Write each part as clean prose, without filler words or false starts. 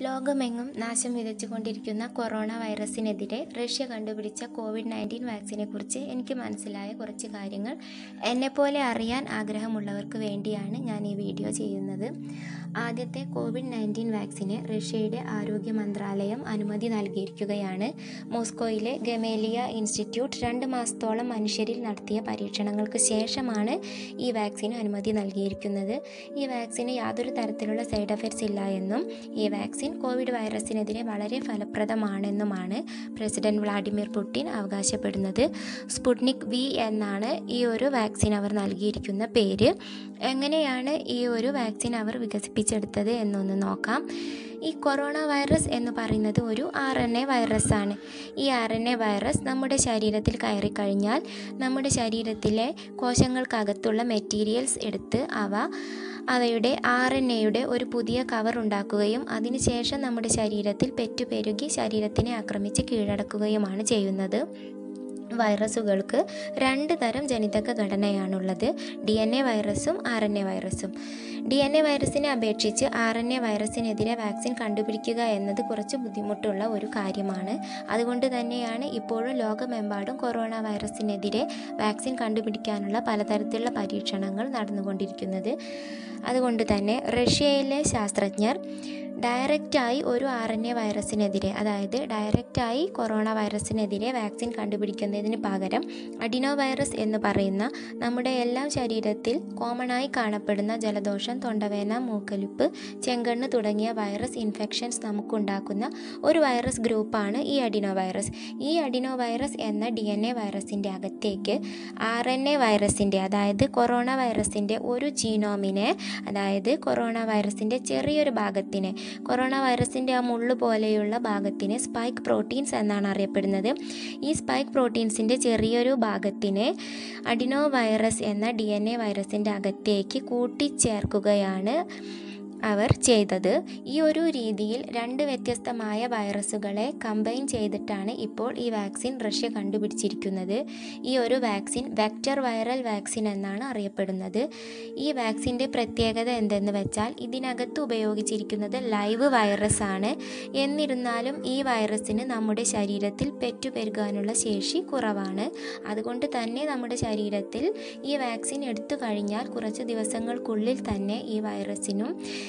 ലോകമെങ്ങും നാശം വിതച്ചുകൊണ്ടിരിക്കുന്ന കൊറോണ വൈറസിനെതിരെ റഷ്യ കണ്ടുപിടിച്ച കോവിഡ്-19 വാക്സിനെക്കുറിച്ച് എനിക്ക് മനസ്സിലായ കുറച്ച് കാര്യങ്ങൾ എന്നെപ്പോലെ അറിയാൻ ആഗ്രഹമുള്ളവർക്ക് വേണ്ടിയാണ് ഞാൻ ഈ വീഡിയോ ചെയ്യുന്നത്. ആദ്യത്തെ കോവിഡ്-19 വാക്സിന് റഷ്യയുടെ ആരോഗ്യ മന്ത്രാലയം അനുമതി നൽകിയിരിക്കുകയാണ്. മോസ്കോയിലെ ഗമേലിയ ഇൻസ്റ്റിറ്റ്യൂട്ട് 2 മാസത്തോളം മനുഷ്യരിൽ നടത്തിയ പരീക്ഷണങ്ങൾക്ക് ശേഷമാണ് ഈ വാക്സിന് അനുമതി നൽകിയിരിക്കുന്നത്. ഈ വാക്സിന് യാതൊരു തരത്തിലുള്ള സൈഡ് എഫക്ട്സ് ഇല്ല എന്നും ഈ വാക്സിൻ കോവിഡ് വൈറസിനെതിരെ വളരെ ഫലപ്രദമാണെന്നുമാണ് പ്രസിഡന്റ് വ്ളാഡിമിർ പുടിൻ അവകാശപ്പെടുന്നത്. സ്പുട്നിക് വി എന്നാണ് ഈ ഒരു വാക്സിൻ അവർ നൽകിയിരിക്കുന്ന പേര്. എങ്ങനെയാണ് ഈ ഒരു വാക്സിൻ അവർ വികസിപ്പിച്ചെടുത്തത് എന്നൊന്ന് നോക്കാം. ഈ കൊറോണ വൈറസ് എന്ന് പറയുന്നത് ഒരു RNA വൈറസാണ്. ഈ RNA വൈറസ് നമ്മുടെ ശരീരത്തിൽ കയറിക്കഴിഞ്ഞാൽ നമ്മുടെ ശരീരത്തിലെ കോശങ്ങൾക്കകത്തുള്ള മെറ്റീരിയൽസ് എടുത്ത് അവയുടെ RNAയുടെ ഒരു പുതിയ കവർ ഉണ്ടാക്കുകയും അതിനുശേഷം നമ്മുടെ ശരീരത്തിൽ പെറ്റുപെരുകി ശരീരത്തിനെ ആക്രമിച്ച് കീഴടക്കുകയുമാണ് ചെയ്യുന്നത്. വൈറസുകൾക്ക് 2 തരം ജനിതക ഘടനയാണുള്ളത്: DNA വൈറസും RNA വൈറസും. DNA വൈറസിനെ അപേക്ഷിച്ച് RNA വൈറസിനെതിരെ വാക്സിൻ കണ്ടുപിടിക്കുക എന്നത് കുറച്ച് ബുദ്ധിമുട്ടുള്ള ഒരു കാര്യമാണ്. അതുകൊണ്ട് തന്നെയാണ് ഇപ്പോഴും ലോകമെമ്പാടും കൊറോണ വൈറസിനെതിരെ വാക്സിൻ കണ്ടുപിടിക്കാനുള്ള പലതരത്തിലുള്ള പരീക്ഷണങ്ങൾ നടന്നുകൊണ്ടിരിക്കുന്നത്. അതുകൊണ്ട് തന്നെ റഷ്യയിലെ ശാസ്ത്രജ്ഞർ ഡയറക്റ്റായി ഒരു RNA വൈറസിനെതിരെ, അതായത് ഡയറക്റ്റായി കൊറോണ വൈറസിനെതിരെ വാക്സിൻ കണ്ടുപിടിക്കുന്നതിന് പകരം അഡിനോ വൈറസ് എന്ന് പറയുന്ന നമ്മുടെ എല്ലാം ശരീരത്തിൽ കോമണായി കാണപ്പെടുന്ന ജലദോഷം, തൊണ്ടവേദന, മൂക്കൊലിപ്പ്, ചെങ്കണ്ണ് തുടങ്ങിയ വൈറസ് ഇൻഫെക്ഷൻസ് നമുക്കുണ്ടാക്കുന്ന ഒരു വൈറസ് ഗ്രൂപ്പാണ് ഈ അഡിനോ വൈറസ്. ഈ അഡിനോ വൈറസ് എന്ന DNA വൈറസിൻ്റെ അകത്തേക്ക് RNA വൈറസിൻ്റെ, അതായത് കൊറോണ വൈറസിൻ്റെ ഒരു ജീനോമിനെ, അതായത് കൊറോണ വൈറസിൻ്റെ ചെറിയൊരു ഭാഗത്തിനെ, കൊറോണ വൈറസിൻ്റെ ആ മുള്ളു പോലെയുള്ള ഭാഗത്തിന് സ്പൈക്ക് പ്രോട്ടീൻസ് എന്നാണ് അറിയപ്പെടുന്നത്. ഈ സ്പൈക്ക് പ്രോട്ടീൻസിൻ്റെ ചെറിയൊരു ഭാഗത്തിനെ അഡിനോ വൈറസ് എന്ന DNA വൈറസിൻ്റെ അകത്തേക്ക് കൂട്ടിച്ചേർക്കുകയാണ് അവർ ചെയ്തത്. ഈ ഒരു രീതിയിൽ 2 വ്യത്യസ്തമായ വൈറസുകളെ കമ്പൈൻ ചെയ്തിട്ടാണ് ഇപ്പോൾ ഈ വാക്സിൻ റഷ്യ കണ്ടുപിടിച്ചിരിക്കുന്നത്. ഈ ഒരു വാക്സിൻ വെക്റ്റർ വൈറൽ വാക്സിൻ എന്നാണ് അറിയപ്പെടുന്നത്. ഈ വാക്സിൻ്റെ പ്രത്യേകത എന്തെന്ന് വെച്ചാൽ ഇതിനകത്ത് ഉപയോഗിച്ചിരിക്കുന്നത് ലൈവ് വൈറസ് ആണ്. എന്നിരുന്നാലും ഈ വൈറസിന് നമ്മുടെ ശരീരത്തിൽ പെറ്റുപെരുകാനുള്ള ശേഷി കുറവാണ്. അതുകൊണ്ട് തന്നെ നമ്മുടെ ശരീരത്തിൽ ഈ വാക്സിൻ എടുത്തു കഴിഞ്ഞാൽ കുറച്ച് ദിവസങ്ങൾക്കുള്ളിൽ തന്നെ ഈ വൈറസിനും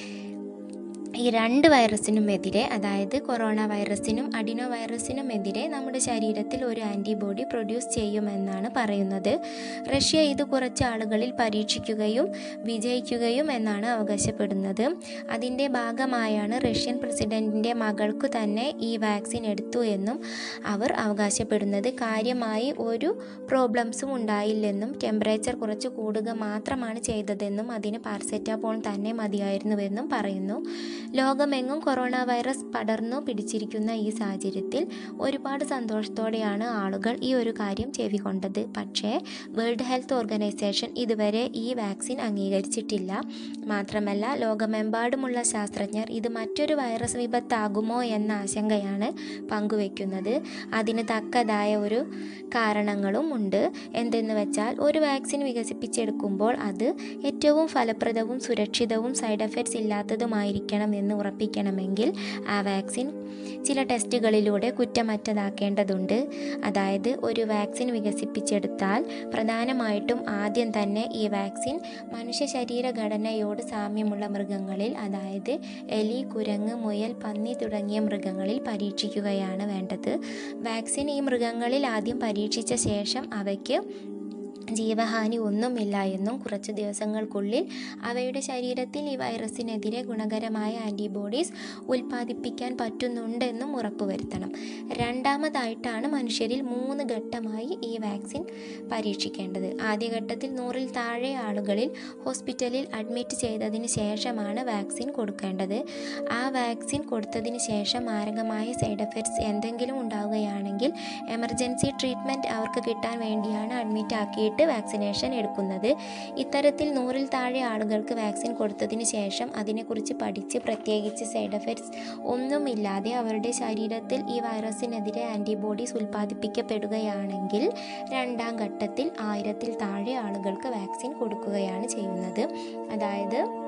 ഈ 2 വൈറസിനുമെതിരെ, അതായത് കൊറോണ വൈറസിനും അഡിനോ വൈറസിനുമെതിരെ നമ്മുടെ ശരീരത്തിൽ ഒരു ആൻറ്റിബോഡി പ്രൊഡ്യൂസ് ചെയ്യുമെന്നാണ് പറയുന്നത്. റഷ്യ ഇത് കുറച്ച് ആളുകളിൽ പരീക്ഷിക്കുകയും വിജയിക്കുകയും എന്നാണ് അവകാശപ്പെടുന്നത്. അതിൻ്റെ ഭാഗമായാണ് റഷ്യൻ പ്രസിഡന്റിൻ്റെ മകൾക്കു തന്നെ ഈ വാക്സിൻ എടുത്തു എന്നും അവർ അവകാശപ്പെടുന്നത്. കാര്യമായി ഒരു പ്രോബ്ലംസും ഉണ്ടായില്ലെന്നും ടെമ്പറേച്ചർ കുറച്ച് കൂടുക മാത്രമാണ് ചെയ്തതെന്നും അതിന് പാരസെറ്റമോൾ തന്നെ മതിയായിരുന്നുവെന്നും പറയുന്നു. ലോകമെങ്ങും കൊറോണ വൈറസ് പടർന്നു പിടിച്ചിരിക്കുന്ന ഈ സാഹചര്യത്തിൽ ഒരുപാട് സന്തോഷത്തോടെയാണ് ആളുകൾ ഈ ഒരു കാര്യം ചെവിക്കൊണ്ടത്. പക്ഷേ വേൾഡ് ഹെൽത്ത് ഓർഗനൈസേഷൻ ഇതുവരെ ഈ വാക്സിൻ അംഗീകരിച്ചിട്ടില്ല. മാത്രമല്ല ലോകമെമ്പാടുമുള്ള ശാസ്ത്രജ്ഞർ ഇത് മറ്റൊരു വൈറസ് വിപത്താകുമോ എന്ന ആശങ്കയാണ് പങ്കുവെക്കുന്നത്. അതിന് തക്കതായ ഒരു കാരണങ്ങളും ഉണ്ട്. എന്തെന്ന് വെച്ചാൽ ഒരു വാക്സിൻ വികസിപ്പിച്ചെടുക്കുമ്പോൾ അത് ഏറ്റവും ഫലപ്രദവും സുരക്ഷിതവും സൈഡ് എഫക്ട്സ് ഇല്ലാത്തതുമായിരിക്കണം എന്ന് ഉറപ്പിക്കണമെങ്കിൽ ആ വാക്സിൻ ചില ടെസ്റ്റുകളിലൂടെ കുറ്റമറ്റതാക്കേണ്ടതുണ്ട്. അതായത് ഒരു വാക്സിൻ വികസിപ്പിച്ചെടുത്താൽ പ്രധാനമായിട്ടും ആദ്യം തന്നെ ഈ വാക്സിൻ മനുഷ്യ ശരീരഘടനയോട് സാമ്യമുള്ള മൃഗങ്ങളിൽ, അതായത് എലി, കുരങ്ങ്, മുയൽ, പന്നി തുടങ്ങിയ മൃഗങ്ങളിൽ പരീക്ഷിക്കുകയാണ് വേണ്ടത്. വാക്സിൻ ഈ മൃഗങ്ങളിൽ ആദ്യം പരീക്ഷിച്ച ശേഷം അവയ്ക്ക് ജീവഹാനി ഒന്നുമില്ല എന്നും കുറച്ച് ദിവസങ്ങൾക്കുള്ളിൽ അവയുടെ ശരീരത്തിൽ ഈ വൈറസിനെതിരെ ഗുണകരമായ ആൻറ്റിബോഡീസ് ഉൽപ്പാദിപ്പിക്കാൻ പറ്റുന്നുണ്ടെന്നും ഉറപ്പുവരുത്തണം. രണ്ടാമതായിട്ടാണ് മനുഷ്യരിൽ 3 ഘട്ടമായി ഈ വാക്സിൻ പരീക്ഷിക്കേണ്ടത്. ആദ്യഘട്ടത്തിൽ 100-ൽ താഴെ ആളുകളിൽ ഹോസ്പിറ്റലിൽ അഡ്മിറ്റ് ചെയ്തതിന് ശേഷമാണ് വാക്സിൻ കൊടുക്കേണ്ടത്. ആ വാക്സിൻ കൊടുത്തതിന് ശേഷം മാരകമായ സൈഡ് എഫക്ട്സ് എന്തെങ്കിലും ഉണ്ടാവുകയാണെങ്കിൽ എമർജൻസി ട്രീറ്റ്മെൻറ്റ് അവർക്ക് കിട്ടാൻ വേണ്ടിയാണ് അഡ്മിറ്റ് ആക്കിയിട്ട് വാക്സിനേഷൻ എടുക്കുന്നത്. ഇത്തരത്തിൽ 100-ൽ താഴെ ആളുകൾക്ക് വാക്സിൻ കൊടുത്തതിന് ശേഷം അതിനെക്കുറിച്ച് പഠിച്ച് പ്രത്യേകിച്ച് സൈഡ് എഫക്ട്സ് ഒന്നുമില്ലാതെ അവരുടെ ശരീരത്തിൽ ഈ വൈറസിനെതിരെ ആൻറ്റിബോഡീസ് ഉൽപ്പാദിപ്പിക്കപ്പെടുകയാണെങ്കിൽ 2ാം ഘട്ടത്തിൽ 1000-ൽ താഴെ ആളുകൾക്ക് വാക്സിൻ കൊടുക്കുകയാണ് ചെയ്യുന്നത്. അതായത്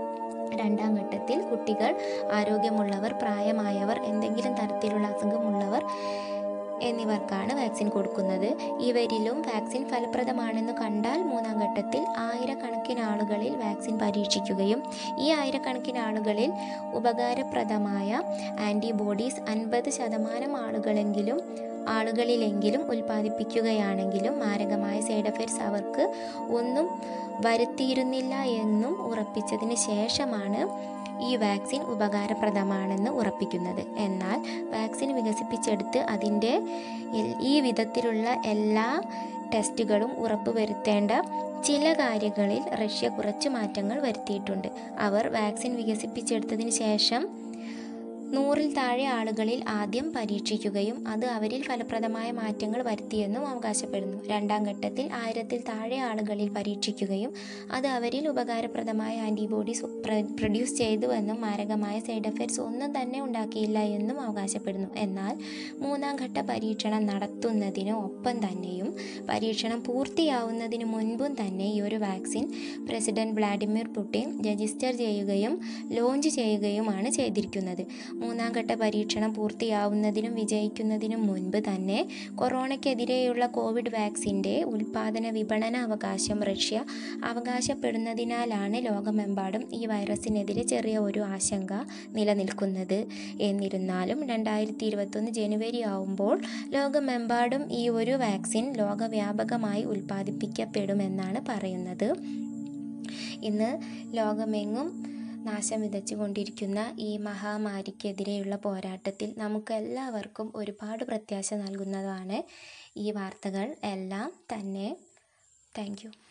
രണ്ടാം ഘട്ടത്തിൽ കുട്ടികൾ, ആരോഗ്യമുള്ളവർ, പ്രായമായവർ, എന്തെങ്കിലും തരത്തിലുള്ള അസുഖമുള്ളവർ എന്നിവർക്കാണ് വാക്സിൻ കൊടുക്കുന്നത്. ഇവരിലും വാക്സിൻ ഫലപ്രദമാണെന്ന് കണ്ടാൽ മൂന്നാം ഘട്ടത്തിൽ ആയിരക്കണക്കിന് ആളുകളിൽ വാക്സിൻ പരീക്ഷിക്കുകയും ഈ ആയിരക്കണക്കിന് ആളുകളിൽ ഉപകാരപ്രദമായ ആൻറ്റിബോഡീസ് 50% ആളുകളിലെങ്കിലും ഉൽപ്പാദിപ്പിക്കുകയാണെങ്കിലും മാരകമായ സൈഡ് എഫക്ട്സ് അവർക്ക് ഒന്നും വരുത്തിയിരുന്നില്ല എന്നും ഉറപ്പിച്ചതിന് ശേഷമാണ് ഈ വാക്സിൻ ഉപകാരപ്രദമാണെന്ന് ഉറപ്പിക്കുന്നത്. എന്നാൽ വാക്സിൻ വികസിപ്പിച്ചെടുത്ത് അതിൻ്റെ ഈ വിധത്തിലുള്ള എല്ലാ ടെസ്റ്റുകളും ഉറപ്പുവരുത്തേണ്ട ചില കാര്യങ്ങളിൽ റഷ്യ കുറച്ച് മാറ്റങ്ങൾ വരുത്തിയിട്ടുണ്ട്. അവർ വാക്സിൻ വികസിപ്പിച്ചെടുത്തതിന് ശേഷം 100-ൽ താഴെ ആളുകളിൽ ആദ്യം പരീക്ഷിക്കുകയും അത് അവരിൽ ഫലപ്രദമായ മാറ്റങ്ങൾ വരുത്തിയെന്നും അവകാശപ്പെടുന്നു. രണ്ടാം ഘട്ടത്തിൽ 1000-ൽ താഴെ ആളുകളിൽ പരീക്ഷിക്കുകയും അത് അവരിൽ ഉപകാരപ്രദമായ ആൻറ്റിബോഡീസ് പ്രൊഡ്യൂസ് ചെയ്തുവെന്നും മാരകമായ സൈഡ് എഫക്ട്സ് ഒന്നും തന്നെ ഉണ്ടാക്കിയില്ല എന്നും അവകാശപ്പെടുന്നു. എന്നാൽ മൂന്നാം ഘട്ട പരീക്ഷണം നടത്തുന്നതിന് ഒപ്പം തന്നെയും പരീക്ഷണം പൂർത്തിയാവുന്നതിന് മുൻപും തന്നെ ഈ ഒരു vaccine president Vladimir Putin register ചെയ്യുകയും ലോഞ്ച് ചെയ്യുകയുമാണ് ചെയ്തിരിക്കുന്നത്. മൂന്നാം ഘട്ട പരീക്ഷണം പൂർത്തിയാവുന്നതിനും വിജയിക്കുന്നതിനും മുൻപ് തന്നെ കൊറോണയ്ക്കെതിരെയുള്ള കോവിഡ് വാക്സിൻ്റെ ഉൽപ്പാദന വിപണന അവകാശം റഷ്യ അവകാശപ്പെടുന്നതിനാലാണ് ലോകമെമ്പാടും ഈ വൈറസിനെതിരെ ചെറിയ ഒരു ആശങ്ക നിലനിൽക്കുന്നത്. എന്നിരുന്നാലും 2021 ജനുവരി ആവുമ്പോൾ ലോകമെമ്പാടും ഈ ഒരു വാക്സിൻ ലോകവ്യാപകമായി ഉൽപ്പാദിപ്പിക്കപ്പെടുമെന്നാണ് പറയുന്നത്. ഇന്ന് ലോകമെങ്ങും നാശം വിതച്ചുകൊണ്ടിരിക്കുന്ന ഈ മഹാമാരിക്കെതിരെയുള്ള പോരാട്ടത്തിൽ നമുക്കെല്ലാവർക്കും ഒരുപാട് പ്രത്യാശ നൽകുന്നതാണ് ഈ വാർത്തകൾ എല്ലാം തന്നെ. Thank U.